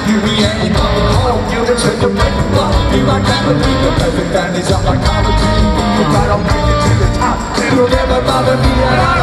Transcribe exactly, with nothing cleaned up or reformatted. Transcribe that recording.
You ain't gonna call, you can take the break. Be my gravity, the perfect advantage of my quality. You gotta make it to the top, it'll never bother me at all.